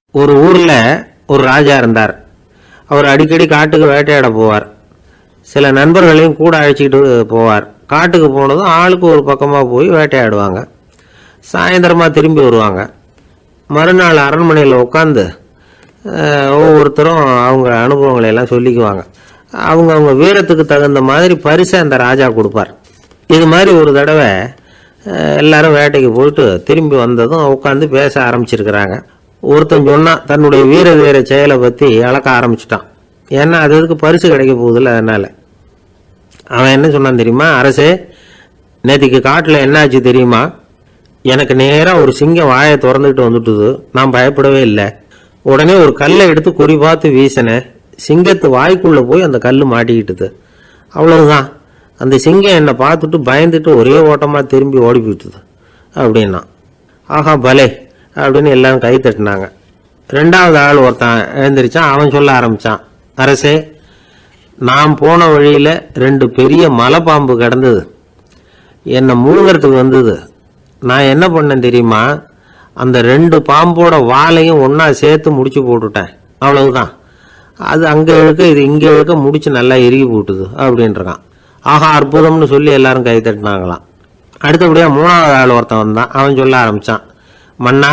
ஒரு ஊரில் ஒரு ராஜா இருந்தார். அவர் அடிக்கடி காட்டுக்கு வேட்டையாட போவார். சில நண்பர்களையும் கூட அழைச்சிக்கிட்டு போவார். காட்டுக்கு போனதும் ஆளுக்கு ஒரு பக்கமாக போய் வேட்டையாடுவாங்க. சாயந்தரமாக திரும்பி வருவாங்க. மறுநாள் அரண்மனையில் உட்காந்து ஒவ்வொருத்தரும் அவங்க அனுபவங்களை எல்லாம் சொல்லிக்குவாங்க. அவங்க வீரத்துக்கு தகுந்த மாதிரி பரிசை அந்த ராஜா கொடுப்பார். இது மாதிரி ஒரு தடவை எல்லாரும் வேட்டைக்கு போயிட்டு திரும்பி வந்ததும் உட்காந்து பேச ஆரம்பிச்சிருக்கிறாங்க. ஒருத்தன் சொன்னான், தன்னுடைய வீர செயலை பற்றி அளக்க ஆரம்பிச்சிட்டான். ஏன்னா அதுக்கு பரிசு கிடைக்க போகுதில்ல. அதனால் அவன் என்ன சொன்னான் தெரியுமா? அரசே, நேற்றுக்கு காட்டில் என்ன ஆச்சு தெரியுமா? எனக்கு நேராக ஒரு சிங்கம் வாயை திறந்துக்கிட்டு வந்துட்டுது. நான் பயப்படவே இல்லை. உடனே ஒரு கல்லை எடுத்து குறி பார்த்து வீசினேன். சிங்கத்து வாய்க்குள்ளே போய் அந்த கல் மாட்டிக்கிட்டுது. அவ்வளவுதான். அந்த சிங்கம் என்னை பார்த்துட்டு பயந்துட்டு ஒரே ஓட்டமாக திரும்பி ஓடி போயிட்டுது அப்படின்னா. ஆஹா பலே அப்படின்னு எல்லாரும் கை தட்டினாங்க. ரெண்டாவது ஆள் ஒருத்தன் எழுந்திரிச்சான். அவன் சொல்ல ஆரம்பித்தான், அரசே, நான் போன வழியில் 2 பெரிய மலைப்பாம்பு கிடந்தது. என்னை முழுங்கிறதுக்கு வந்தது. நான் என்ன பண்ணேன் தெரியுமா? அந்த 2 பாம்போட வாலையும் ஒன்றா சேர்த்து முடிச்சு போட்டுட்டேன். அவ்வளவுதான். அது அங்கே இழுக்க இது இங்கே இழுக்க முடிச்சு நல்லா இறுகி போட்டுது அப்படின்றான். ஆஹா அற்புதம்னு சொல்லி எல்லாரும் கை தட்டினாங்களாம். அடுத்தபடியாக 3வது ஆள் ஒருத்தன் வந்தான். அவன் சொல்ல ஆரம்பித்தான், மன்னா,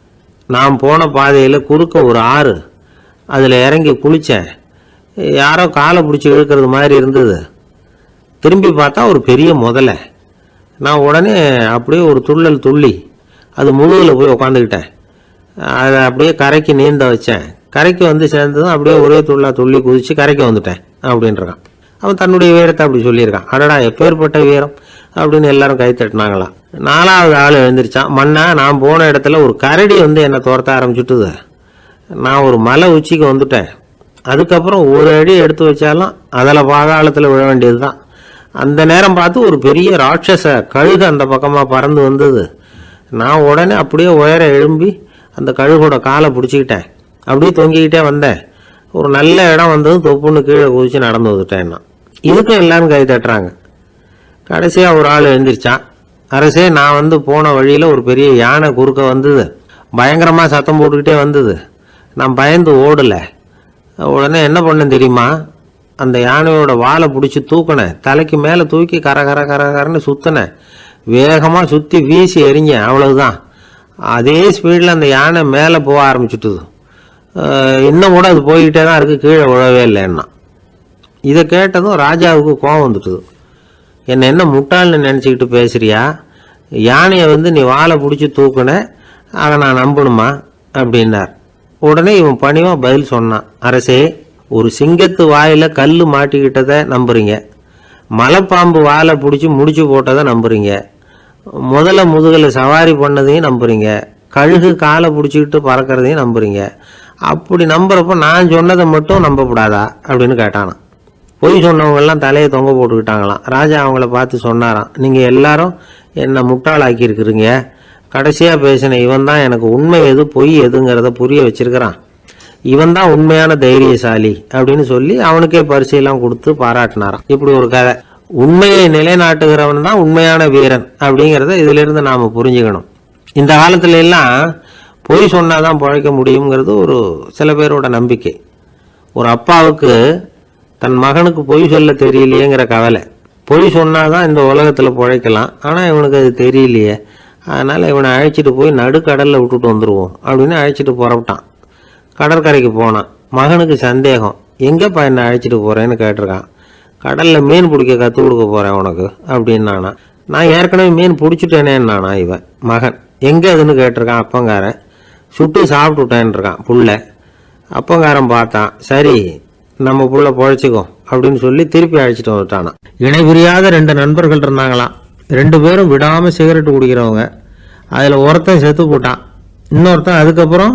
நான் போன பாதையில் குறுக்க ஒரு ஆறு. அதில் இறங்கி குளித்தேன். யாரோ காலை பிடிச்சி இழுக்கிறது மாதிரி இருந்தது. திரும்பி பார்த்தா ஒரு பெரிய முதலை. நான் உடனே அப்படியே ஒரு துள்ளல் துள்ளி அது முழுகில் போய் உக்காந்துக்கிட்டேன். அதை அப்படியே கரைக்கு நீந்த வச்சேன். கரைக்கு வந்து சேர்ந்ததும் அப்படியே ஒரே துள்ளி குதித்து கரைக்கு வந்துட்டேன் அப்படின்றான். அவன் தன்னுடைய வீரத்தை அப்படி சொல்லியிருக்கான். அடடா எப்பேற்பட்ட வீரம் அப்படின்னு எல்லாரும் கை தட்டினாங்களாம். 4வது ஆள் எழுந்திரிச்சான். மன்னா, நான் போன இடத்துல ஒரு கரடி வந்து என்னை துரத்த ஆரம்பிச்சுட்டுது. நான் ஒரு மலை உச்சிக்கு வந்துட்டேன். அதுக்கப்புறம் ஒரு அடி எடுத்து வச்சாலும் அதில் பாதாளத்தில் விழ வேண்டியது தான். அந்த நேரம் பார்த்து ஒரு பெரிய ராட்சச கழுகு அந்த பக்கமாக பறந்து வந்தது. நான் உடனே அப்படியே உயர எழும்பி அந்த கழுகோட காலை பிடிச்சிக்கிட்டேன். அப்படியே தொங்கிக்கிட்டே வந்தேன். ஒரு நல்ல இடம் வந்ததும் தொப்புன்னு கீழே குதிச்சு நடந்து வந்துட்டேன். இதுக்கும் எல்லாரும் கை தட்டுறாங்க. கடைசியாக ஒரு ஆள் எழுந்திரிச்சான். அரசே, நான் வந்து போன வழியில் ஒரு பெரிய யானை குறுக்க வந்தது. பயங்கரமாக சத்தம் போட்டுக்கிட்டே வந்தது. நான் பயந்து ஓடலை. உடனே என்ன பண்ணேன் தெரியுமா? அந்த யானையோட வாலை பிடிச்சி தூக்கினேன். தலைக்கு மேலே தூக்கி கரன்னு சுற்றினேன். வேகமாக சுற்றி வீசி எறிஞ்சேன். அவ்வளவுதான். அதே ஸ்பீடில் அந்த யானை மேலே போக ஆரம்பிச்சுட்டுது. இன்னும் கூட அது போய்கிட்டே தான் இருக்குது, கீழே விழவே இல்லைன்னா. இதை கேட்டதும் ராஜாவுக்கு கோபம் வந்துட்டுது. என்ன முட்டாள்னு நினச்சிக்கிட்டு பேசுறியா? யானையை வந்து நீ வாலை பிடிச்சி தூக்குன, அதை நான் நம்பணுமா அப்படின்னார். உடனே இவன் பணிவாக பதில் சொன்னான், அரசே, ஒரு சிங்கத்து வாயில் கல் மாட்டிக்கிட்டதை நம்புறீங்க, மலைப்பாம்பு வாலை பிடிச்சி முடிச்சு போட்டதை நம்புறீங்க, முதல்ல முதுகில் சவாரி பண்ணதையும் நம்புறீங்க, கழுகு காலை பிடிச்சிக்கிட்டு பறக்கிறதையும் நம்புறீங்க. அப்படி நம்புறப்ப நான் சொன்னதை மட்டும் நம்பக்கூடாதா அப்படின்னு கேட்டானான். பொய் சொன்னவங்கெல்லாம் தலையை தொங்க போட்டுக்கிட்டாங்களாம். ராஜா அவங்கள பார்த்து சொன்னாராம், நீங்கள் எல்லாரும் என்னை முட்டாளாக்கி இருக்கிறீங்க. கடைசியாக பேசின இவன் தான் எனக்கு உண்மை எது பொய் எதுங்கிறத புரிய வச்சிருக்கிறான். இவன் தான் உண்மையான தைரியசாலி அப்படின்னு சொல்லி அவனுக்கே பரிசையெல்லாம் கொடுத்து பாராட்டினாராம். இப்படி ஒரு கதை. உண்மையை நிலைநாட்டுகிறவன் தான் உண்மையான வீரன் அப்படிங்கிறத இதிலிருந்து நாம் புரிஞ்சுக்கணும். இந்த காலத்துல எல்லாம் பொய் சொன்னாதான் பிழைக்க முடியுங்கிறது ஒரு சில பேரோட நம்பிக்கை. ஒரு அப்பாவுக்கு தன் மகனுக்கு பொய் சொல்ல தெரியலையேங்கிற கவலை. பொய் சொன்னாதான் இந்த உலகத்தில் பிழைக்கலாம், ஆனால் இவனுக்கு அது தெரியலையே, அதனால் இவனை அழைச்சிட்டு போய் நடுக்கடலில் விட்டுட்டு வந்துடுவோம் அப்படின்னு அழைச்சிட்டு புறப்பட்டான். கடற்கரைக்கு போனான். மகனுக்கு சந்தேகம், எங்கேப்பா என்னை அழைச்சிட்டு போகிறேன்னு கேட்டிருக்கான். கடலில் மீன் பிடிக்க கற்றுக் கொடுக்க போகிறேன் உனக்கு அப்படின்னானா. நான் ஏற்கனவே மீன் பிடிச்சிட்டேனேன்னானா இவன் மகன். எங்கே அதுன்னு கேட்டிருக்கான். அப்பங்காரன். சுட்டு சாப்பிட்டுட்டேன்ருக்கான் புள்ள. அப்பங்காரன் பார்த்தான், சரி நம்ம புள்ள பொழைச்சிக்கோ அப்படின்னு சொல்லி திருப்பி அழைச்சிட்டு வந்துட்டானா. இணை புரியாத 2 நண்பர்கள் இருந்தாங்களாம். 2 பேரும் விடாமல் சிகரெட்டு குடிக்கிறவங்க. அதில் ஒருத்தன் செத்து போட்டான். இன்னொருத்தன் அதுக்கப்புறம்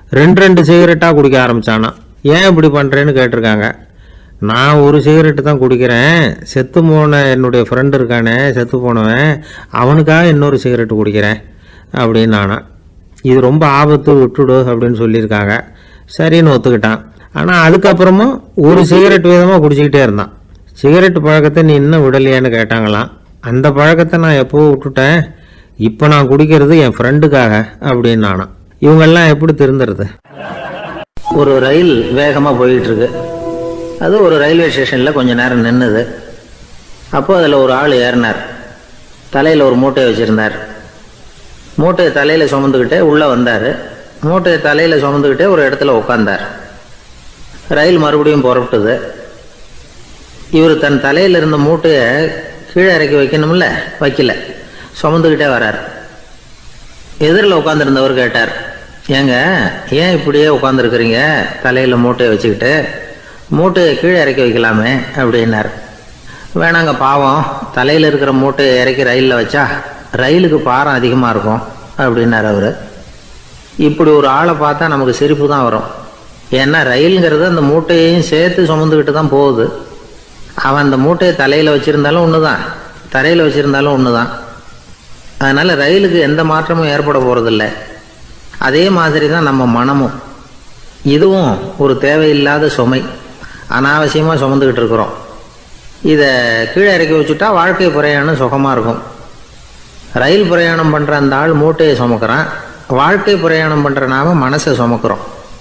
2 சிகரெட்டாக குடிக்க ஆரம்பித்தானா. ஏன் இப்படி பண்ணுறேன்னு கேட்டிருக்காங்க. நான் ஒரு சிகரெட்டு தான் குடிக்கிறேன், செத்து போன என்னுடைய ஃப்ரெண்டு இருக்கானே செத்து போனவன், அவனுக்காக இன்னொரு சிகரெட்டு குடிக்கிறேன் அப்படின்னு நானா. இது ரொம்ப ஆபத்து, விட்டுடு அப்படின்னு சொல்லியிருக்காங்க. சரின்னு ஒத்துக்கிட்டான். ஆனால் அதுக்கப்புறமும் ஒரு சிகரெட் வீதமாக குடிச்சிக்கிட்டே இருந்தான். சிகரெட்டு பழக்கத்தை நீ இன்னும் விடலையான்னு கேட்டாங்களாம். அந்த பழக்கத்தை நான் எப்போவும் விட்டுட்டேன், இப்போ நான் குடிக்கிறது என் ஃப்ரெண்டுக்காக அப்படின்னு நானா. இவங்கெல்லாம் எப்படி திருந்துறது? ஒரு ரயில் வேகமாக போயிட்டு இருக்கு. அது ஒரு ரயில்வே ஸ்டேஷனில் கொஞ்ச நேரம் நின்றுது. அப்போ அதில் ஒரு ஆள் ஏறினார். தலையில் ஒரு மூட்டையை வச்சுருந்தார். மூட்டையை தலையில் சுமந்துக்கிட்டே உள்ளே வந்தார். மூட்டையை தலையில் சுமந்துக்கிட்டே ஒரு இடத்துல உட்காந்தார். ரயில் மறுபடியும் புறப்பட்டுது. இவர் தன் தலையில் இருந்த மூட்டையை கீழே இறக்கி வைக்கணும்ல, வைக்கல, சுமந்துக்கிட்டே வரார். எதிரில் உட்காந்துருந்தவர் கேட்டார், ஏங்க ஏன் இப்படியே உட்காந்துருக்குறீங்க தலையில் மூட்டையை வச்சுக்கிட்டு? மூட்டையை கீழே இறக்கி வைக்கலாமே அப்படின்னார். வேணாங்க, பாவம், தலையில் இருக்கிற மூட்டையை இறக்கி ரயிலில் வச்சா ரயிலுக்கு பாரம் அதிகமாக இருக்கும் அப்படின்னார் அவர். இப்படி ஒரு ஆளை பார்த்தா நமக்கு சிரிப்பு தான் வரும். ஏன்னா ரயிலுங்கிறது அந்த மூட்டையையும் சேர்த்து சுமந்துக்கிட்டு தான் போகுது. அவன் அந்த மூட்டையை தலையில் வச்சுருந்தாலும் ஒன்று தான், தரையில் வச்சுருந்தாலும் ஒன்று தான். அதனால் ரயிலுக்கு எந்த மாற்றமும் ஏற்பட போகிறதில்ல. அதே மாதிரி தான் நம்ம மனமும். இதுவும் ஒரு தேவையில்லாத சுமை, அனாவசியமாக சுமந்துக்கிட்டு இருக்கிறோம். இதை கீழே இறக்கி வச்சுட்டா வாழ்க்கை பிரயாணம் சுகமாக இருக்கும். ரயில் பிரயாணம் பண்ணுற அந்த ஆள் மூட்டையை சுமக்கிறான், வாழ்க்கை பிரயாணம் பண்ணுற நாம மனசை சுமக்கிறோம்.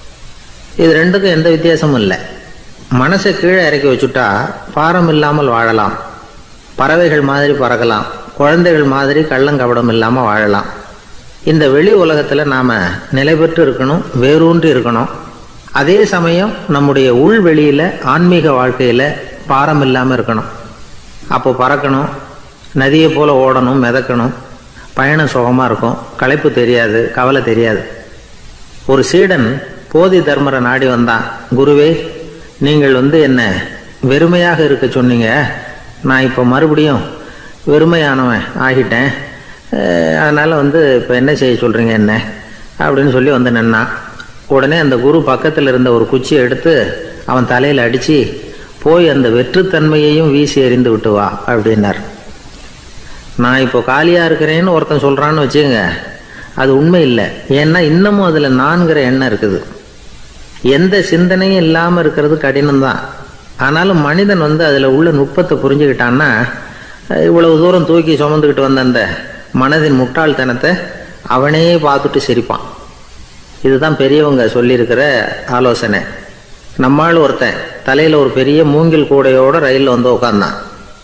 இது ரெண்டுக்கும் எந்த வித்தியாசமும் இல்லை. மனசை கீழே இறக்கி வச்சுட்டா பாரம் இல்லாமல் வாழலாம், பறவைகள் மாதிரி பறக்கலாம், குழந்தைகள் மாதிரி கள்ளங்கபடம் இல்லாமல் வாழலாம். இந்த வெளி உலகத்தில் நாம் நிலை பெற்று இருக்கணும், வேரூன்றி இருக்கணும். அதே சமயம் நம்முடைய உள்வெளியில் ஆன்மீக வாழ்க்கையில் பாரம் இல்லாமல் இருக்கணும். அப்போ பறக்கணும், நதியை போல் ஓடணும், மிதக்கணும். பயணம் சுகமாக இருக்கும், களைப்பு தெரியாது, கவலை தெரியாது. ஒரு சீடன் போதி தர்மரை நாடி வந்தான். குருவே, நீங்கள் என்ன வெறுமையாக இருக்க சொன்னீங்க, நான் இப்போ மறுபடியும் வெறுமையானவன் ஆகிட்டேன், அதனால் இப்போ என்ன செய்ய சொல்கிறீங்க என்ன அப்படின்னு சொல்லி நின்னான். உடனே அந்த குரு பக்கத்தில் இருந்த ஒரு குச்சியை எடுத்து அவன் தலையில் அடித்து, போய் அந்த வெற்றுத்தன்மையையும் வீசி எறிந்து விட்டு வா அப்படின்னார். நான் இப்போ காலியாக இருக்கிறேன்னு ஒருத்தன் சொல்கிறான்னு வச்சுங்க, அது உண்மை இல்லை. ஏன்னா இன்னமும் அதில் நான்கிற எண்ணம் இருக்குது. எந்த சிந்தனையும் இல்லாமல் இருக்கிறது கடினம்தான். ஆனாலும் மனிதன் அதில் உள்ள நுட்பத்தை புரிஞ்சுக்கிட்டான்னா இவ்வளவு தூரம் தூக்கி சுமந்துக்கிட்டு வந்த அந்த மனதின் முட்டாள்தனத்தை அவனே பார்த்துட்டு சிரிப்பான். இதுதான் பெரியவங்க சொல்லியிருக்கிற ஆலோசனை. நம்மால் ஒருத்தன் தலையில் ஒரு பெரிய மூங்கில் கூடையோடு ரயிலில் உட்காந்தான்.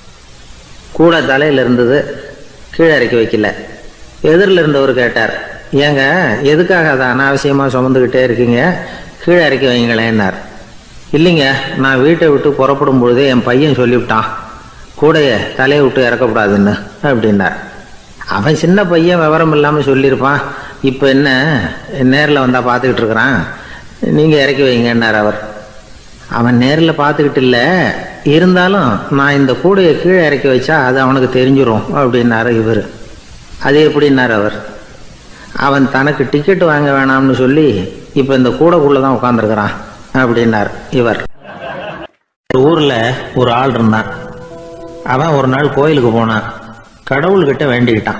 கூடை தலையில் இருந்தது, கீழே இறக்கி வைக்கல. எதிரில் இருந்தவர் கேட்டார், ஏங்க எதுக்காக அதை அனாவசியமாக சுமந்துக்கிட்டே இருக்கீங்க, கீழே இறக்கி வைங்களேன்னார். இல்லைங்க, நான் வீட்டை விட்டு புறப்படும் பொழுதே என் பையன் சொல்லிவிட்டான், கூடையை தலையை விட்டு இறக்கக்கூடாதுன்னு அப்படின்னார். அவன் சின்ன பையன், விவரம் இல்லாமல் சொல்லியிருப்பான். இப்போ என்ன நேரில் வந்தால் பார்த்துக்கிட்டு இருக்கிறான், நீங்கள் இறக்கி வைங்கன்னார் அவர். அவன் நேரில் பார்த்துக்கிட்டு இல்லை, இருந்தாலும் நான் இந்த கூடையை கீழே இறக்கி வச்சா அது அவனுக்கு தெரிஞ்சிடும் அப்படின்னாரு இவர். அது எப்படின்னார் அவர். அவன் தனக்கு டிக்கெட் வாங்க வேணாம்னு சொல்லி இப்போ இந்த கூடைக்குள்ளே தான் உட்காந்துருக்கிறான் அப்படின்னார் இவர். ஒரு ஊரில் ஒரு ஆள் இருந்தான். அவன் ஒரு நாள் கோயிலுக்கு போனான். கடவுள்கிட்ட வேண்டிக்கிட்டான்,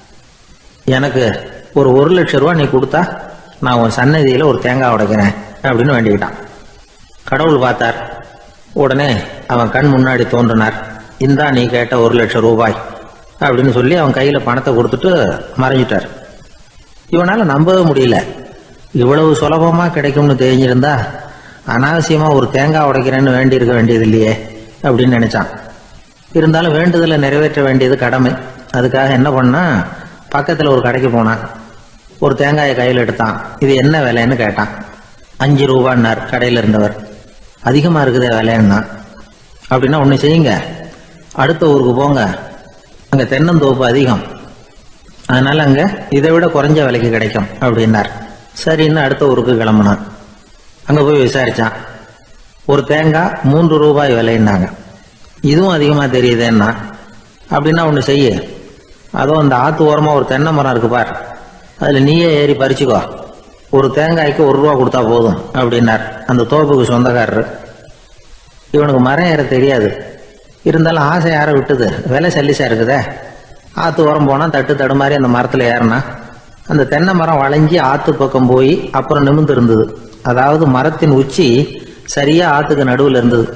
எனக்கு ஒரு 1,00,000 ரூபா நீ கொடுத்தா நான் உன் சன்னதியில் ஒரு தேங்காய் உடைக்கிறேன் அப்படின்னு வேண்டிக்கிட்டான். கடவுள் பார்த்தார். உடனே அவன் கண் முன்னாடி தோன்றினார். இந்தா நீ கேட்ட 1,00,000 ரூபாய் அப்படின்னு சொல்லி அவன் கையில் பணத்தை கொடுத்துட்டு மறைஞ்சிட்டார். இவனால் நம்பவே முடியல. இவ்வளவு சுலபமாக கிடைக்கும்னு தெரிஞ்சிருந்தா அனாவசியமாக ஒரு தேங்காய் உடைக்கிறேன்னு வேண்டியிருக்க வேண்டியது இல்லையே அப்படின்னு நினச்சான். இருந்தாலும் வேண்டுதலை நிறைவேற்ற வேண்டியது கடமை. அதுக்காக என்ன பண்ணா, பக்கத்தில் ஒரு கடைக்கு போனான். ஒரு தேங்காயை கையில் எடுத்தான். இது என்ன விலைன்னு கேட்டான். 5 ரூபான்னார் கடையில் இருந்தவர். அதிகமாக இருக்குதே விலைன்னா. அப்படின்னா ஒன்று செய்யுங்க, அடுத்த ஊருக்கு போங்க, அங்கே தென்னந்தோப்பு அதிகம், அதனால் அங்கே இதை விட குறைஞ்ச விலைக்கு கிடைக்கும் அப்படின்னார். சரின்னு அடுத்த ஊருக்கு கிளம்புனான். அங்கே போய் விசாரித்தான். ஒரு தேங்காய் 3 ரூபாய் விலைன்னாங்க. இதுவும் அதிகமாக தெரியுதேன்னா. அப்படின்னா ஒன்று செய்ய, அதோ அந்த ஆற்று ஓரமாக ஒரு தென்னை மரம் இருக்கு பார், அதில் நீயே ஏறி பறிச்சுக்கோ, ஒரு தேங்காய்க்கு 1 ரூபா கொடுத்தா போதும் அப்படின்னார் அந்த தோப்புக்கு சொந்தக்காரர். இவனுக்கு மரம் ஏற தெரியாது, இருந்தாலும் ஆசை யாரை விட்டுது, விலை சல்லிசா இருக்குதே. ஆற்று ஓரம் போனால் தட்டு தடுமாறி அந்த மரத்தில் ஏறினா அந்த தென்னை மரம் வளைஞ்சி ஆற்று பக்கம் போய் அப்புறம் நிமிர்ந்து இருந்தது. அதாவது மரத்தின் உச்சி சரியா ஆற்றுக்கு நடுவில் இருந்தது.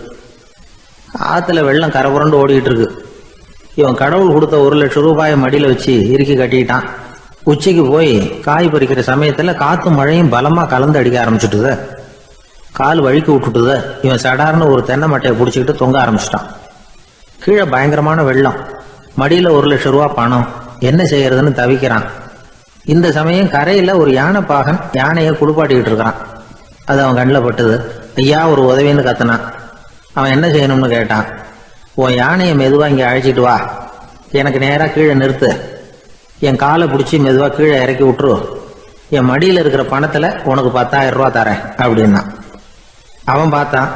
ஆற்றுல வெள்ளம் கரபுரண்டு ஓடிக்கிட்டு இருக்கு. இவன் கடவுள் கொடுத்த 1,00,000 ரூபாயை மடியில் வச்சு இறுக்கி கட்டிக்கிட்டான். உச்சிக்கு போய் காய் பறிக்கிற சமயத்தில் காற்றும் மழையும் பலமாக கலந்து அடிக்க ஆரம்பிச்சுட்டுது. கால் வழுக்கி விட்டுட்டுது. இவன் சடார்னு ஒரு தென்னை மட்டையை பிடிச்சிக்கிட்டு தொங்க ஆரம்பிச்சிட்டான். கீழே பயங்கரமான வெள்ளம். மடியில் 1,00,000 ரூபா பணம். என்ன செய்யறதுன்னு தவிக்கிறான். இந்த சமயம் கரையில் ஒரு யானை பாகன் யானையை குளிப்பாட்டிக்கிட்டு இருக்கிறான். அது அவன் கண்ணில் பட்டுது. ஐயா ஒரு உதவின்னு கத்துனான். அவன் என்ன செய்யணும்னு கேட்டான். உன் யானையை மெதுவாக இங்கே அழைச்சிட்டு வா, எனக்கு நேராக கீழே நிறுத்து, என் காலை பிடிச்சி மெதுவாக கீழே இறக்கி விட்டுரு, என் மடியில் இருக்கிற பணத்தில் உனக்கு 10,000 ரூபா தரேன் அப்படின்னா. அவன் பார்த்தான்.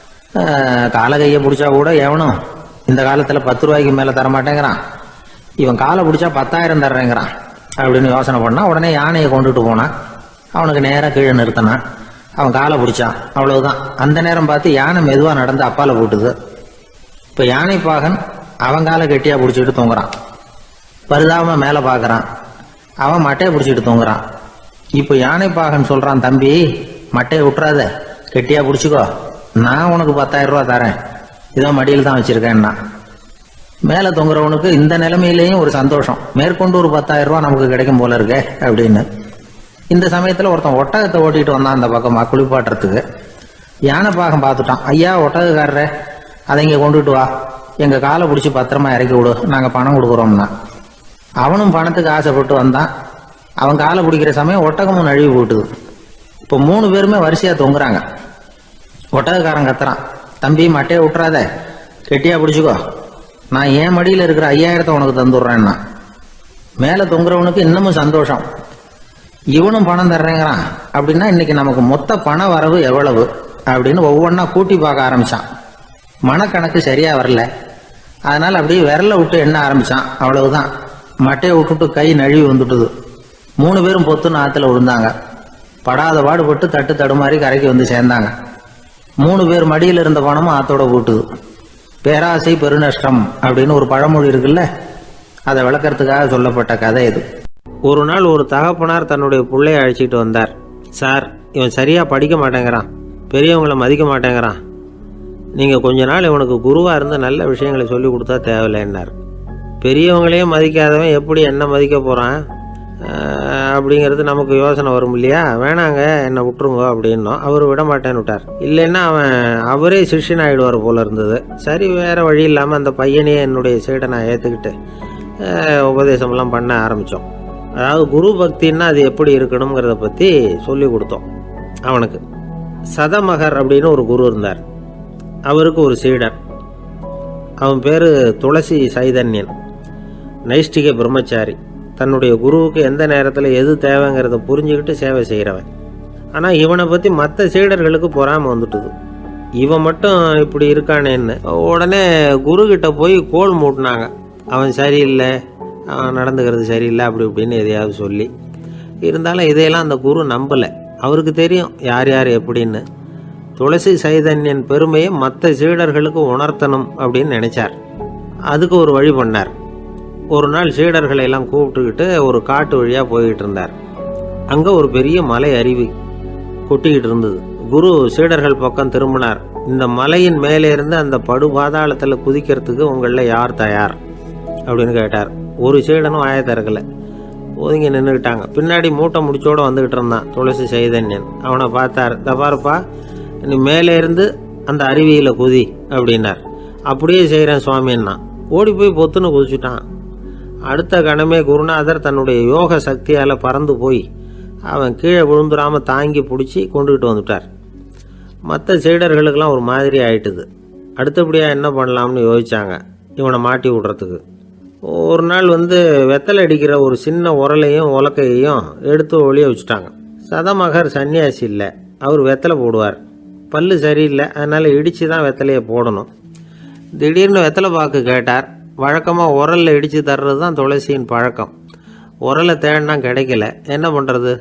காலை கையை பிடிச்சா கூட எவனும் இந்த காலத்தில் 10 ரூபாய்க்கு மேலே தரமாட்டேங்கிறான். இவன் காலை பிடிச்சா 10,000 தர்றேங்கிறான் அப்படின்னு யோசனை பண்ணான். உடனே யானையை கொண்டுட்டு போனான். அவனுக்கு நேராக கீழே நிறுத்தினான். அவன் காலை பிடிச்சான். அவ்வளவுதான். அந்த நேரம் பார்த்து யானை மெதுவாக நடந்து அப்பால போட்டுது. இப்போ யானை பாகன் அவன் காலை கெட்டியாக பிடிச்சிட்டு தொங்குறான். பரிதாபமாக மேலே பார்க்குறான். அவன் மட்டையை பிடிச்சிட்டு தொங்குறான். இப்போ யானை பாகன் சொல்கிறான், தம்பி மட்டையை விட்டுறாத, கெட்டியாக பிடிச்சிக்கோ, நான் உனக்கு 10,000 ரூபா தரேன், இதோ மடியில் தான் வச்சுருக்கேன்னா. மேலே தொங்குறவனுக்கு இந்த நிலைமையிலேயும் ஒரு சந்தோஷம். மேற்கொண்டு ஒரு 10,000 ரூபா நமக்கு கிடைக்கும் போல இருக்கே அப்படின்னு. இந்த சமயத்தில் ஒருத்தன் ஒட்டகத்தை ஓட்டிகிட்டு வந்தான் அந்த பக்கமாக குளிப்பாட்டுறதுக்கு. யானை பாகம் பார்த்துட்டான். ஐயா ஒட்டகக்காரரே, அதை இங்கே கொண்டுட்டு வா, எங்கள் காலை பிடிச்சி பத்திரமா இறக்கி விடு, நாங்கள் பணம் கொடுக்குறோம்னா. அவனும் பணத்துக்கு ஆசைப்பட்டு வந்தான். அவன் காலை பிடிக்கிற சமயம் ஒட்டகமும் நழுவி போட்டுது. இப்போ 3 பேருமே வரிசையாக தொங்குறாங்க. ஒட்டகக்காரன் கத்துறான், தம்பி மட்டையை விட்டுறாத, கெட்டியாக பிடிச்சிக்கோ, நான் என் மடியில் இருக்கிற 5,000 உனக்கு தந்துடுறேன்னா. மேலே தொங்குறவனுக்கு இன்னமும் சந்தோஷம். இவனும் பணம் தர்றேங்கிறான் அப்படின்னா இன்னைக்கு நமக்கு மொத்த பண வரவு எவ்வளவு அப்படின்னு ஒவ்வொன்றா கூட்டி பார்க்க ஆரம்பிச்சான். மனக்கணக்கு சரியா வரல. அதனால அப்படியே விரல விட்டு எண்ண ஆரம்பிச்சான். அவ்வளவுதான். மட்டையை விட்டுட்டு கை நழுவி வந்துட்டுது. 3 பேரும் பொத்துன்னு ஆத்துல விழுந்தாங்க. படாத பாடுபட்டு தட்டு தடுமாறி கரைக்கு வந்து சேர்ந்தாங்க. 3 பேர் மடியில் இருந்த பணமும் ஆத்தோட போட்டுது. பேராசை பெருநஷ்டம் அப்படின்னு ஒரு பழமொழி இருக்குல்ல, அதை விளக்கறதுக்காக சொல்லப்பட்ட கதை இது. ஒரு நாள் ஒரு தகப்பனார் தன்னுடைய பிள்ளையை அழைச்சிட்டு வந்தார். சார், இவன் சரியாக படிக்க மாட்டேங்கிறான், பெரியவங்களை மதிக்க மாட்டேங்கிறான், நீங்கள் கொஞ்ச நாள் இவனுக்கு குருவாக இருந்து நல்ல விஷயங்களை சொல்லி கொடுத்தா தேவையில்லைன்னார். பெரியவங்களையே மதிக்காதவன் எப்படி என்ன மதிக்க போகிறான் அப்படிங்கிறது நமக்கு யோசனை வரும் இல்லையா. வேணாங்க, என்னை விட்டுருங்க அப்படின்னோம். அவர் விட மாட்டேன்னு விட்டார். இல்லைன்னா அவரே சிஷ்யன் ஆகிடுவார் போல இருந்தது. சரி, வேறு வழி இல்லாமல் அந்த பையனையே என்னுடைய சீடை நான் ஏற்றுக்கிட்டு உபதேசமெல்லாம் பண்ண ஆரம்பித்தோம். அதாவது குரு பக்தின்னா அது எப்படி இருக்கணுங்கிறத பற்றி சொல்லி கொடுத்தோம் அவனுக்கு. சதமகர் அப்படின்னு ஒரு குரு இருந்தார். அவருக்கு ஒரு சீடர். அவன் பேர் துளசி சைதன்யன். நைஷ்டிக பிரம்மச்சாரி. தன்னுடைய குருவுக்கு எந்த நேரத்தில் எது தேவைங்கிறத புரிஞ்சுக்கிட்டு சேவை செய்கிறவன். ஆனால் இவனை பற்றி மற்ற சீடர்களுக்கு பொறாமை வந்துட்டுது. இவன் மட்டும் இப்படி இருக்கானேன்னு உடனே குருக்கிட்ட போய் கோல் மூட்டினாங்க. அவன் சரியில்லை, அவன் நடந்துக்கிறது சரியில்லை, அப்படி இப்படின்னு எதையாவது சொல்லி. இருந்தாலும் இதையெல்லாம் அந்த குரு நம்பலை. அவருக்கு தெரியும் யார் யார் எப்படின்னு. துளசி சைதன்யன் பெருமையை மற்ற சீடர்களுக்கு உணர்த்தணும் அப்படின்னு நினைச்சார். அதுக்கு ஒரு வழி பண்ணார். ஒரு நாள் சீடர்களை எல்லாம் கூப்பிட்டுக்கிட்டு ஒரு காட்டு வழியாக போய்கிட்டு இருந்தார். அங்கே ஒரு பெரிய மலை அருவி கொட்டிக்கிட்டு இருந்தது. குரு சீடர்கள் பக்கம் திரும்பினார். இந்த மலையின் மேலே இருந்து அந்த படுபாதாளத்தில் குதிக்கிறதுக்கு உங்களில் யார் தயார் அப்படின்னு கேட்டார். ஒரு சீடனும் ஆய திறக்கலை. ஒதுங்கி நின்றுக்கிட்டாங்க. பின்னாடி மூட்டை முடிச்சோடு வந்துக்கிட்டு இருந்தான் துளசி சைதன்யன். அவனை பார்த்தார். தப்பாருப்பா, நீ மேலே இருந்து அந்த அருவியில் குதி அப்படின்னார். அப்படியே செய்கிறேன் சுவாமின்னா ஓடி போய் பொத்துன்னு குதிச்சுட்டான். அடுத்த கணமே குருநாதர் தன்னுடைய யோக சக்தியால் பறந்து போய் அவன் கீழே விழுந்துடாமல் தாங்கி பிடிச்சி கொண்டுகிட்டு வந்துட்டார். மற்ற சீடர்களுக்கெல்லாம் ஒரு மாதிரி ஆயிட்டுது. அடுத்தபடியாக என்ன பண்ணலாம்னு யோசிச்சாங்க இவனை மாட்டி விடுறதுக்கு. ஒரு நாள் வெத்தலை அடிக்கிற ஒரு சின்ன உரலையும் உலக்கையையும் எடுத்து ஒளிய வச்சுட்டாங்க. சதமகர் சன்னியாசி இல்லை, அவர் வெத்தலை போடுவார். பல்லு சரியில்லை, அதனால் இடித்து தான் வெத்தலையை போடணும். திடீர்னு வெத்தலை பாக்கு கேட்டார். வழக்கமாக உரலில் இடித்து தர்றது தான் துளசியின் பழக்கம். உரலை தேடினா கிடைக்கல, என்ன பண்ணுறது?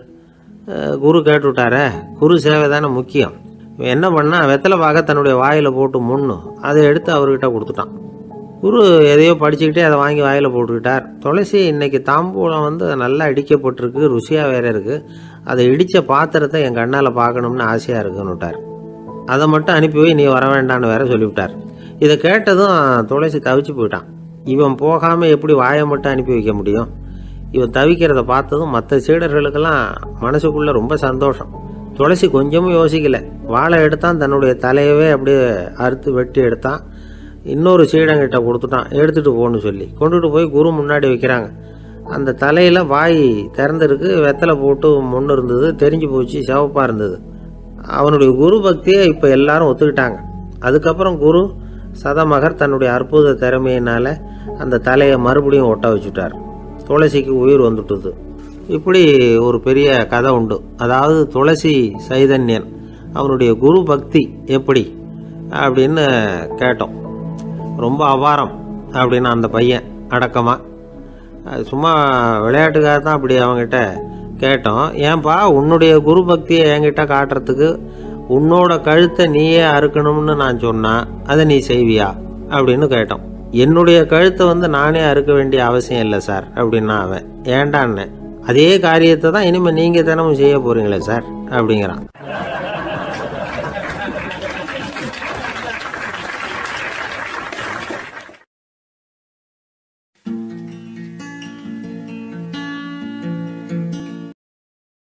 குரு கேட்டுவிட்டாரே, குரு சேவை தானே முக்கியம். என்ன பண்ணால் வெத்தலை பாக்க தன்னுடைய வாயில் போட்டு முன்னும் அதை எடுத்து அவர்கிட்ட கொடுத்துட்டான். குரு எதையோ படிச்சுக்கிட்டே அதை வாங்கி வாயில் போட்டுக்கிட்டார். துளசி இன்னைக்கு தாம்பூலம் நல்லா இடிக்கப்பட்டிருக்கு, ருசியாக வேற இருக்குது, அதை இடித்த பாத்திரத்தை என் கண்ணால் பார்க்கணும்னு ஆசையாக இருக்குன்னு விட்டார். அதை மட்டும் அனுப்பி போய் நீ வர வேண்டான்னு வேற சொல்லிவிட்டார். இதை கேட்டதும் துளசி தவிச்சு போயிட்டான். இவன் போகாமல் எப்படி வாயை மட்டும் அனுப்பி வைக்க முடியும்? இவன் தவிக்கிறத பார்த்ததும் மற்ற சீடர்களுக்கெல்லாம் மனசுக்குள்ளே ரொம்ப சந்தோஷம். துளசி கொஞ்சமும் யோசிக்கலை. வாழை எடுத்தான், தன்னுடைய தலையவே அப்படியே அறுத்து வெட்டி எடுத்தான். இன்னொரு சீடங்கிட்ட கொடுத்துட்டான், எடுத்துகிட்டு போன்னு சொல்லி கொண்டுட்டு போய் குரு முன்னாடி வைக்கிறாங்க. அந்த தலையில் வாய் திறந்துருக்கு, வெத்தலை போட்டு முன்னு இருந்தது, தெரிஞ்சு போச்சு, சிவப்பாக இருந்தது. அவனுடைய குரு பக்தியை இப்போ எல்லாரும் ஒத்துக்கிட்டாங்க. அதுக்கப்புறம் குரு சதமகர் தன்னுடைய அற்புத திறமையினால் அந்த தலையை மறுபடியும் ஒட்ட வச்சுட்டார். துளசிக்கு உயிர் வந்துட்டுது. இப்படி ஒரு பெரிய கதை உண்டு. அதாவது துளசி சைதன்யன் அவனுடைய குரு பக்தி எப்படி அப்படின்னு கேட்டோம். ரொம்ப அபாரம் அப்படின்னு அந்த பையன் அடக்கமாக, சும்மா விளையாட்டுக்காக தான் அப்படி அவங்ககிட்ட கேட்டோம். ஏன்பா உன்னுடைய குரு பக்தியை என்கிட்ட காட்டுறதுக்கு உன்னோட கழுத்தை நீயே அறுக்கணும்னு நான் சொன்னேன், அதை நீ செய்வியா அப்படின்னு கேட்டோம். என்னுடைய கழுத்தை நானே அறுக்க வேண்டிய அவசியம் இல்லை சார் அப்படின்னா அவன். ஏண்டான்னு, அதே காரியத்தை தான் இனிமேல் நீங்கள் தினமும் செய்ய போகிறீங்களே சார் அப்படிங்கிறான்.